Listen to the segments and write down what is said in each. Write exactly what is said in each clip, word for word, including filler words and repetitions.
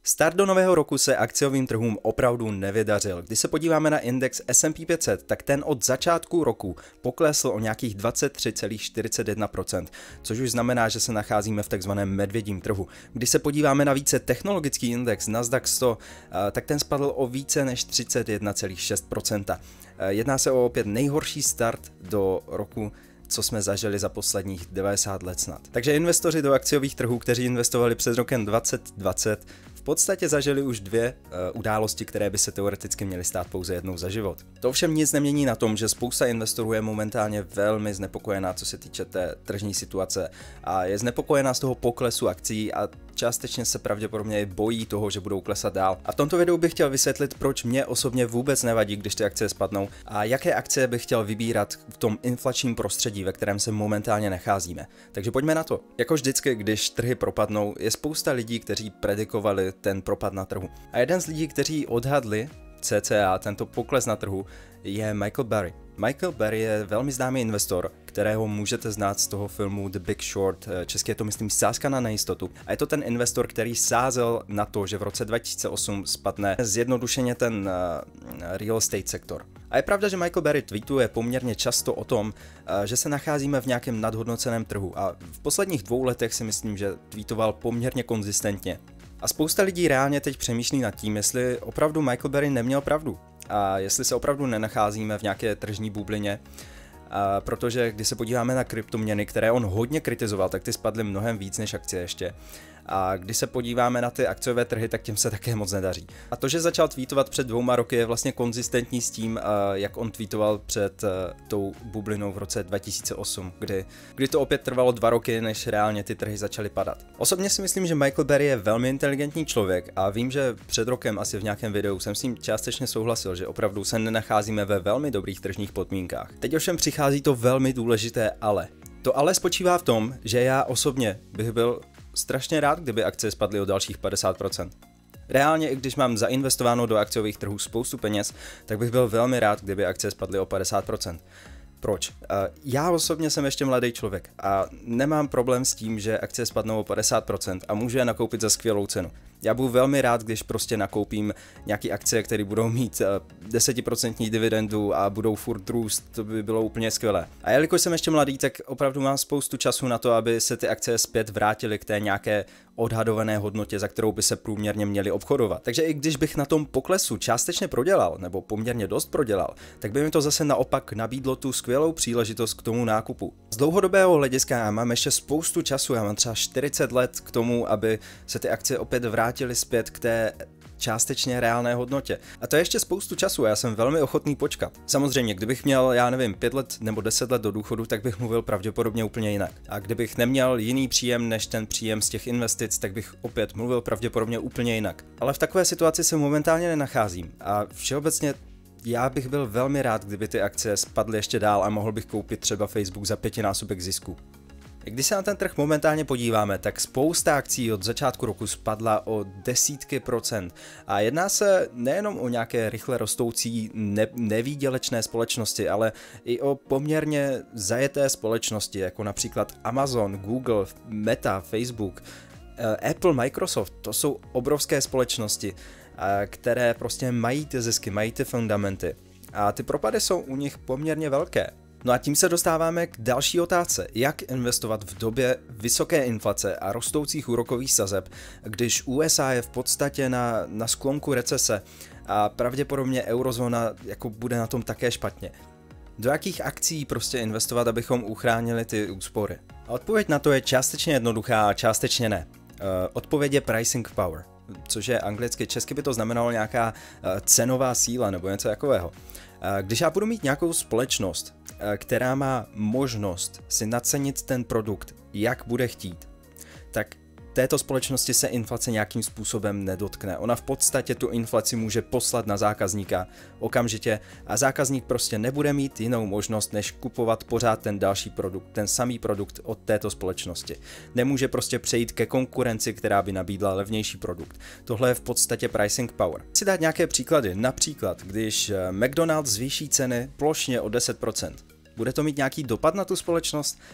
Start do nového roku se akciovým trhům opravdu nevydařil. Když se podíváme na index S and P pět set, tak ten od začátku roku poklesl o nějakých dvacet tři celá čtyřicet jedna procenta, což už znamená, že se nacházíme v takzvaném medvědím trhu. Když se podíváme na více technologický index Nasdaq sto, tak ten spadl o více než třicet jedna celá šest procenta. Jedná se o opět nejhorší start do roku, co jsme zažili za posledních devadesát let snad. Takže investoři do akciových trhů, kteří investovali před rokem dvacet dvacet, v podstatě zažili už dvě uh, události, které by se teoreticky měly stát pouze jednou za život. To ovšem nic nemění na tom, že spousta investorů je momentálně velmi znepokojená, co se týče té tržní situace a je znepokojená z toho poklesu akcií a částečně se pravděpodobně bojí toho, že budou klesat dál. A v tomto videu bych chtěl vysvětlit, proč mě osobně vůbec nevadí, když ty akcie spadnou a jaké akcie bych chtěl vybírat v tom inflačním prostředí, ve kterém se momentálně nacházíme. Takže pojďme na to. Jako vždycky, když trhy propadnou, je spousta lidí, kteří predikovali ten propad na trhu. A jeden z lidí, kteří odhadli cca tento pokles na trhu, je Michael Burry. Michael Burry je velmi známý investor, kterého můžete znát z toho filmu The Big Short, česky je to myslím Sázka na nejistotu. A je to ten investor, který sázel na to, že v roce dva tisíce osm spadne zjednodušeně ten uh, real estate sektor. A je pravda, že Michael Burry tweetuje poměrně často o tom, uh, že se nacházíme v nějakém nadhodnoceném trhu a v posledních dvou letech si myslím, že tweetoval poměrně konzistentně. A spousta lidí reálně teď přemýšlí nad tím, jestli opravdu Michael Burry neměl pravdu a jestli se opravdu nenacházíme v nějaké tržní bublině, a protože když se podíváme na kryptoměny, které on hodně kritizoval, tak ty spadly mnohem víc než akcie ještě. A když se podíváme na ty akciové trhy, tak těm se také moc nedaří. A to, že začal tweetovat před dvouma roky, je vlastně konzistentní s tím, jak on tweetoval před tou bublinou v roce dva tisíce osm, kdy, kdy to opět trvalo dva roky, než reálně ty trhy začaly padat. Osobně si myslím, že Michael Burry je velmi inteligentní člověk a vím, že před rokem asi v nějakém videu jsem s ním částečně souhlasil, že opravdu se nenacházíme ve velmi dobrých tržních podmínkách. Teď ovšem přichází to velmi důležité ale. To ale spočívá v tom, že já osobně bych byl strašně rád, kdyby akcie spadly o dalších padesát procent. Reálně, i když mám zainvestováno do akciových trhů spoustu peněz, tak bych byl velmi rád, kdyby akcie spadly o padesát procent. Proč? Já osobně jsem ještě mladý člověk a nemám problém s tím, že akcie spadnou o padesát procent a můžu je nakoupit za skvělou cenu. Já budu velmi rád, když prostě nakoupím nějaké akcie, které budou mít deset procent dividendu a budou furt růst, to by bylo úplně skvělé. A jelikož jsem ještě mladý, tak opravdu mám spoustu času na to, aby se ty akcie zpět vrátily k té nějaké odhadované hodnotě, za kterou by se průměrně měly obchodovat. Takže i když bych na tom poklesu částečně prodělal, nebo poměrně dost prodělal, tak by mi to zase naopak nabídlo tu skvělou příležitost k tomu nákupu. Z dlouhodobého hlediska já mám ještě spoustu času, já mám třeba čtyřicet let k tomu, aby se ty akcie opět vrátily zpět k té částečně reálné hodnotě. A to je ještě spoustu času, já jsem velmi ochotný počkat. Samozřejmě, kdybych měl, já nevím, pět let nebo deset let do důchodu, tak bych mluvil pravděpodobně úplně jinak. A kdybych neměl jiný příjem než ten příjem z těch investic, tak bych opět mluvil pravděpodobně úplně jinak. Ale v takové situaci se momentálně nenacházím a všeobecně já bych byl velmi rád, kdyby ty akcie spadly ještě dál a mohl bych koupit třeba Facebook za pětinásobek zisku. Když se na ten trh momentálně podíváme, tak spousta akcí od začátku roku spadla o desítky procent. A jedná se nejenom o nějaké rychle rostoucí ne- nevýdělečné společnosti, ale i o poměrně zajeté společnosti, jako například Amazon, Google, Meta, Facebook, Apple, Microsoft. To jsou obrovské společnosti, které prostě mají ty zisky, mají ty fundamenty. A ty propady jsou u nich poměrně velké. No a tím se dostáváme k další otázce. Jak investovat v době vysoké inflace a rostoucích úrokových sazeb, když U S A je v podstatě na, na sklonku recese a pravděpodobně eurozóna jako bude na tom také špatně? Do jakých akcí prostě investovat, abychom uchránili ty úspory? A odpověď na to je částečně jednoduchá a částečně ne. Uh, odpověď je pricing power, což je anglicky, česky by to znamenalo nějaká uh, cenová síla nebo něco takového. Uh, když já budu mít nějakou společnost, která má možnost si nacenit ten produkt, jak bude chtít, tak této společnosti se inflace nějakým způsobem nedotkne. Ona v podstatě tu inflaci může poslat na zákazníka okamžitě a zákazník prostě nebude mít jinou možnost, než kupovat pořád ten další produkt, ten samý produkt od této společnosti. Nemůže prostě přejít ke konkurenci, která by nabídla levnější produkt. Tohle je v podstatě pricing power. Chci dát nějaké příklady. Například, když McDonald's zvýší ceny plošně o deset procent, bude to mít nějaký dopad na tu společnost?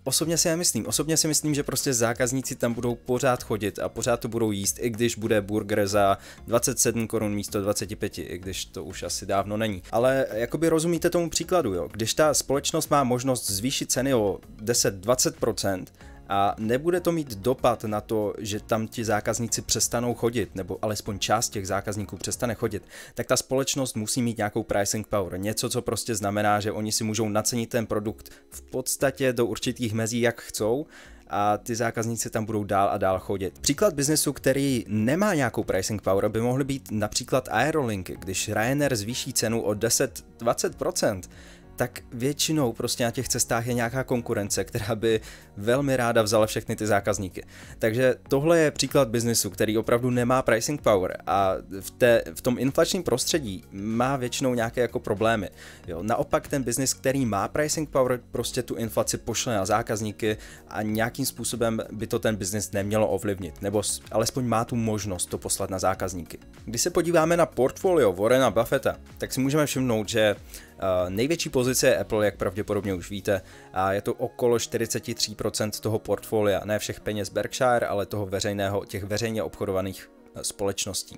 Osobně si nemyslím. Osobně si myslím, že prostě zákazníci tam budou pořád chodit a pořád to budou jíst, i když bude burger za dvacet sedm korun místo dvacet pět, i když to už asi dávno není. Ale jakoby rozumíte tomu příkladu, jo? Když ta společnost má možnost zvýšit ceny o deset až dvacet procent, a nebude to mít dopad na to, že tam ti zákazníci přestanou chodit, nebo alespoň část těch zákazníků přestane chodit, tak ta společnost musí mít nějakou pricing power. Něco, co prostě znamená, že oni si můžou nacenit ten produkt v podstatě do určitých mezí, jak chcou, a ty zákazníci tam budou dál a dál chodit. Příklad biznesu, který nemá nějakou pricing power, by mohly být například aerolinky. Když Ryanair zvýší cenu o deset až dvacet procent, tak většinou prostě na těch cestách je nějaká konkurence, která by velmi ráda vzala všechny ty zákazníky. Takže tohle je příklad biznesu, který opravdu nemá pricing power a v, té, v tom inflačním prostředí má většinou nějaké jako problémy. Jo, naopak ten biznis, který má pricing power, prostě tu inflaci pošle na zákazníky a nějakým způsobem by to ten biznis nemělo ovlivnit, nebo alespoň má tu možnost to poslat na zákazníky. Když se podíváme na portfolio Warrena Buffetta, tak si můžeme všimnout, že Uh, největší pozice je Apple, jak pravděpodobně už víte, a je to okolo čtyřicet tři procent toho portfolia, ne všech peněz Berkshire, ale toho veřejného, těch veřejně obchodovaných uh, společností.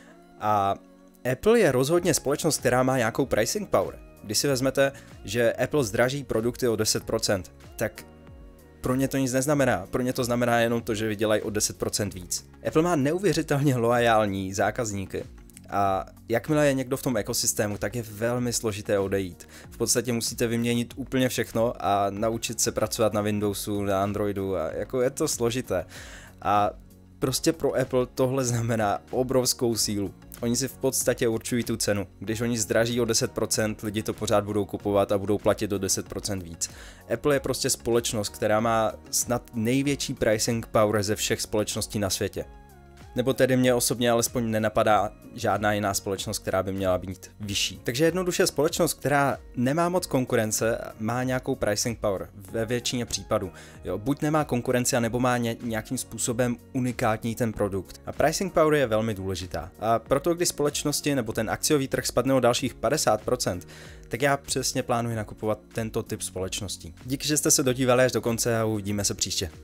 A Apple je rozhodně společnost, která má nějakou pricing power. Když si vezmete, že Apple zdraží produkty o deset procent, tak pro ně to nic neznamená. Pro ně to znamená jenom to, že vydělají o deset procent víc. Apple má neuvěřitelně loajální zákazníky. A jakmile je někdo v tom ekosystému, tak je velmi složité odejít. V podstatě musíte vyměnit úplně všechno a naučit se pracovat na Windowsu, na Androidu a jako je to složité. A prostě pro Apple tohle znamená obrovskou sílu. Oni si v podstatě určují tu cenu. Když oni zdraží o deset procent, lidi to pořád budou kupovat a budou platit o deset procent víc. Apple je prostě společnost, která má snad největší pricing power ze všech společností na světě. Nebo tedy mě osobně alespoň nenapadá žádná jiná společnost, která by měla být vyšší. Takže jednoduše společnost, která nemá moc konkurence, má nějakou pricing power ve většině případů. Jo, buď nemá konkurenci, nebo má ně, nějakým způsobem unikátní ten produkt. A pricing power je velmi důležitá. A proto, když společnosti nebo ten akciový trh spadne o dalších padesát procent, tak já přesně plánuji nakupovat tento typ společností. Díky, že jste se dodívali až do konce a uvidíme se příště.